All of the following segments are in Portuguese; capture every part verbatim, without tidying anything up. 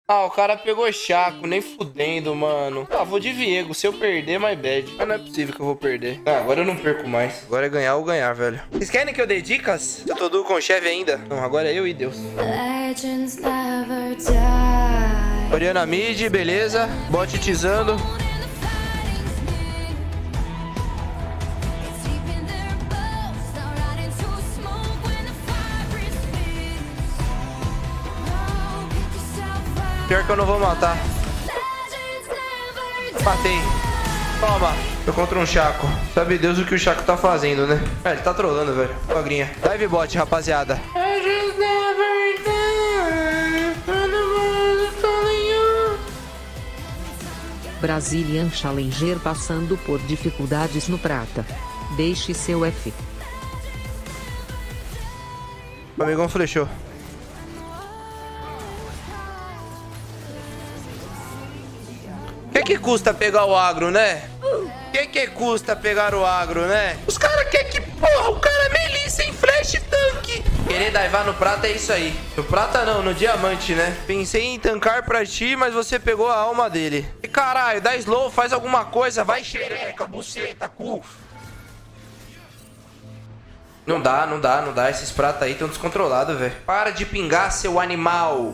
Ah, o cara pegou Chaco, nem fudendo, mano. Ah, vou de Viego. Se eu perder, my bad. Mas não é possível que eu vou perder. Ah, agora eu não perco mais. Agora é ganhar ou ganhar, velho. Vocês querem que eu dê dicas? Eu tô do com cheve ainda. Não, agora é eu e Deus. Oriana mid, beleza. Bot tizando. Pior que eu não vou matar. Matei. Toma. Tô contra um Chaco. Sabe Deus o que o Chaco tá fazendo, né? É, ele tá trolando, velho. Magrinha. Dive bot, rapaziada. Brazilian Challenger passando por dificuldades no prata. Deixe seu F. O amigão flechou. O que que custa pegar o agro, né? O que que custa pegar o agro, né? Os caras querem que, porra, o cara é melee sem flash e tanque. Querer daivar no prata é isso aí. No prata não, no diamante, né? Pensei em tancar pra ti, mas você pegou a alma dele. E caralho, dá slow, faz alguma coisa. Vai xereca, buceta, cu. Não dá, não dá, não dá. Esses pratas aí estão descontrolados, velho. Para de pingar, seu animal.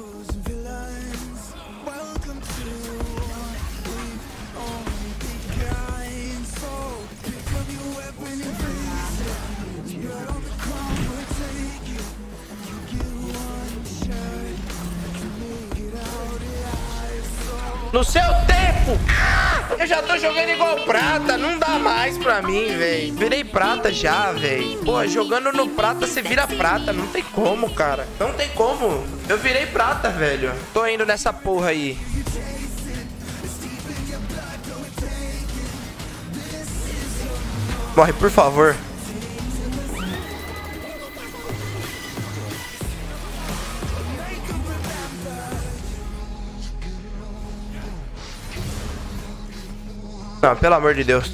No seu tempo! Eu já tô jogando igual prata, não dá mais pra mim, velho. Virei prata já, velho. Pô, jogando no prata você vira prata, não tem como, cara. Não tem como. Eu virei prata, velho. Tô indo nessa porra aí. Morre, por favor. Não, pelo amor de Deus.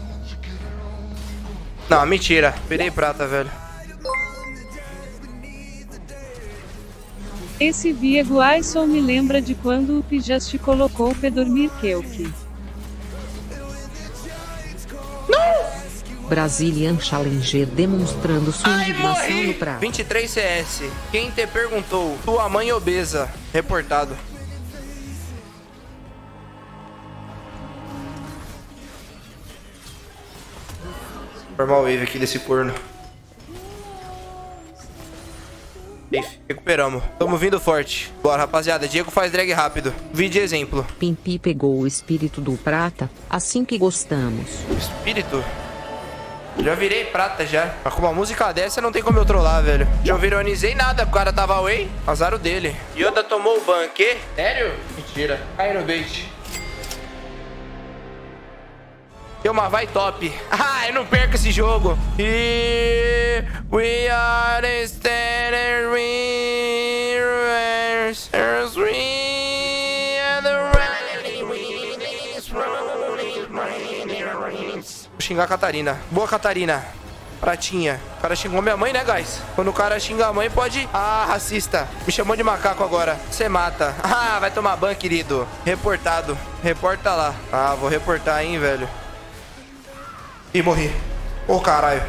Não, mentira. Virei prata, velho. Esse Viego Aisson me lembra de quando o Pijast colocou pra dormir Kelk. Brazilian Challenger demonstrando sua Ai, indignação morri. no prata. vinte e três C S. Quem te perguntou? Tua mãe obesa. Reportado. Normal wave aqui desse corno. Safe. Recuperamos. Tamo vindo forte. Bora, rapaziada. Diego faz drag rápido. Vídeo exemplo. Pimpi pegou o espírito do prata, assim que gostamos. Espírito? Já virei prata já. Mas com uma música dessa não tem como eu trollar, velho. Já vironizei nada. O cara tava away. Azar o dele. Yoda tomou o ban. Quê? Sério? Mentira. Cai no bait. Deu uma vai top. Ah, eu não perco esse jogo. Here we are standing rivers as we are the Vou xingar a Catarina. Boa, Catarina. Pratinha. O cara xingou minha mãe, né, guys? Quando o cara xinga a mãe, pode... Ah, racista. Me chamou de macaco agora. Você mata. Ah, vai tomar ban, querido. Reportado. Reporta lá. Ah, vou reportar, hein, velho. Ih, morri. Ô, oh, caralho.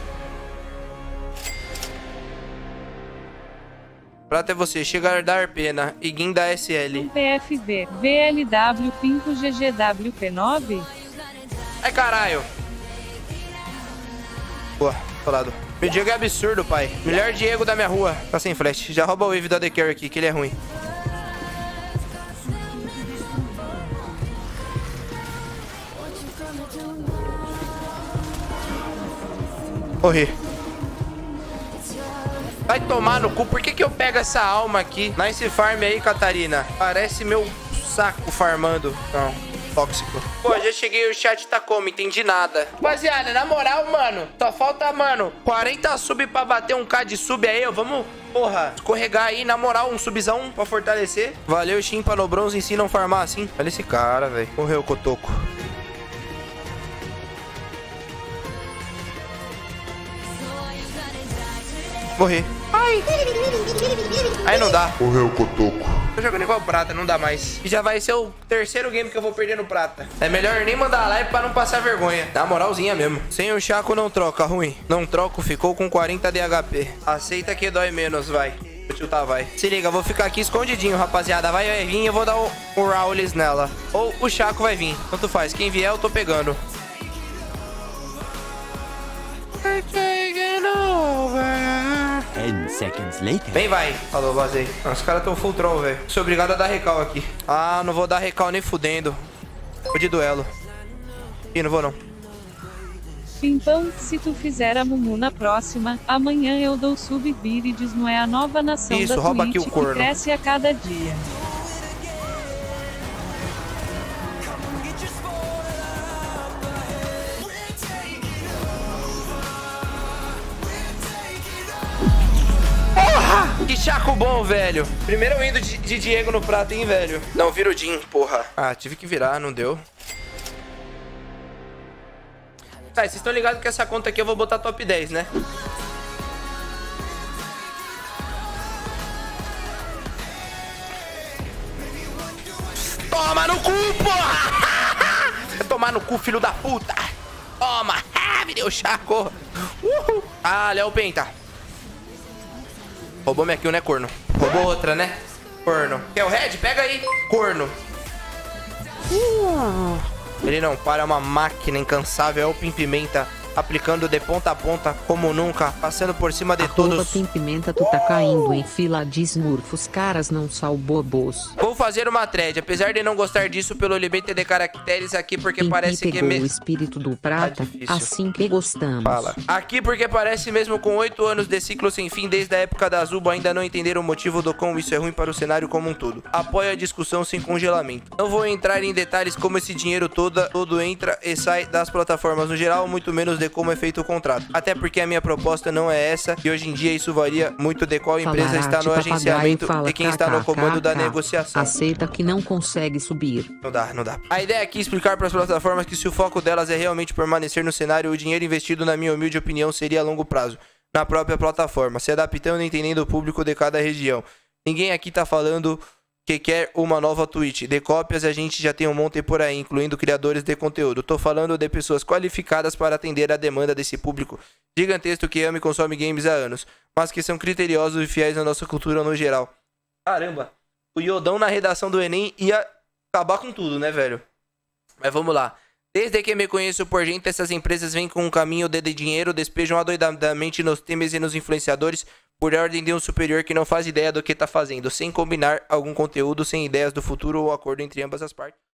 Prata é você. Chegar dar pena. Iguin da S L. P F V. V L W cinco G G W P nove. Ai, caralho. Boa. Falado. Meu Diego é absurdo, pai. Melhor Diego da minha rua. Tá sem flash. Já rouba o wave do A D Carry aqui, que ele é ruim. Morri. Vai tomar no cu. Por que que eu pego essa alma aqui? Nice farm aí, Catarina. Parece meu saco farmando. Não, tóxico. Pô, já cheguei, o chat tá como? Entendi nada. Rapaziada, na moral, mano, só falta, mano, quarenta sub pra bater um K de sub aí, ó. Vamos, porra, escorregar aí, na moral, um subzão pra fortalecer. Valeu, Chimpa no bronze, ensinam a farmar assim. Olha esse cara, velho. Morreu o Cotoco. Morri. Ai. Aí não dá. Morreu o Cotoco. Tô jogando igual prata, não dá mais. E já vai ser o terceiro game que eu vou perder no prata. É melhor nem mandar live pra não passar vergonha. Na moralzinha mesmo. Sem o Chaco não troca, ruim. Não troco, ficou com quarenta de H P. Aceita que dói menos, vai. Vou chutar, vai. Se liga, vou ficar aqui escondidinho, rapaziada. Vai, vai vir, eu vou dar o, o Raulis nela. Ou o Chaco vai vir. Tanto faz. Quem vier, eu tô pegando. ten seconds later. Vem, vai. Falou, vazei. Os caras tão full troll, velho. Sou obrigado a dar recal aqui. Ah, não vou dar recal nem fudendo. Vou de duelo. Ih, não vou não. Então, se tu fizer a Mumu na próxima, amanhã eu dou sub Virides, não é a nova nação Isso, da rouba Twitch aqui o corno. que cresce a cada dia. Porra! Que Chaco bom, velho. Primeiro eu indo de, de Diego no prato, hein, velho. Não, vira o Jin, porra. Ah, tive que virar, não deu. Tá, vocês estão ligados que essa conta aqui eu vou botar top dez, né? Toma no cu, porra! Tomar no cu, filho da puta! Toma! Ah, me deu Chaco! Uhul. Ah, Léo Penta. Roubou minha kill, né, corno? Roubou outra, né? Corno. Quer o red? Pega aí. Corno. Uh. Ele não para, é uma máquina incansável. É o Pim Pimenta, aplicando de ponta a ponta como nunca, passando por cima de Arroba todos. Pim Pimenta, tu tá caindo em fila de smurfos, caras não são bobos. Vou fazer uma thread, apesar de não gostar disso pelo limite de caracteres aqui, porque Pim parece Pim que... pegou Me... o espírito do prata, Tá difícil. assim que gostamos. Fala. Aqui porque parece mesmo com oito anos de ciclo sem fim, desde a época da Azuba, ainda não entenderam o motivo do como isso é ruim para o cenário como um todo. Apoio a discussão sem congelamento. Não vou entrar em detalhes como esse dinheiro todo, todo entra e sai das plataformas no geral, muito menos de como é feito o contrato. Até porque a minha proposta não é essa, e hoje em dia isso varia muito de qual empresa Falará está no de agenciamento papagaio, e quem está no comando da negociação. Aceita que não consegue subir. Não dá, não dá. A ideia aqui é explicar para as plataformas que se o foco delas é realmente permanecer no cenário, o dinheiro investido, na minha humilde opinião, seria a longo prazo, na própria plataforma, se adaptando e entendendo o público de cada região. Ninguém aqui tá falando que quer uma nova Twitch. De cópias a gente já tem um monte por aí, incluindo criadores de conteúdo. Tô falando de pessoas qualificadas para atender a demanda desse público gigantesco que ama e consome games há anos, mas que são criteriosos e fiéis à nossa cultura no geral. Caramba, o Iodão na redação do Enem ia acabar com tudo, né, velho? Mas vamos lá. Desde que me conheço por gente, essas empresas vêm com um caminho de dinheiro, despejam adoidadamente nos temas e nos influenciadores por ordem de um superior que não faz ideia do que tá fazendo, sem combinar algum conteúdo, sem ideias do futuro ou acordo entre ambas as partes.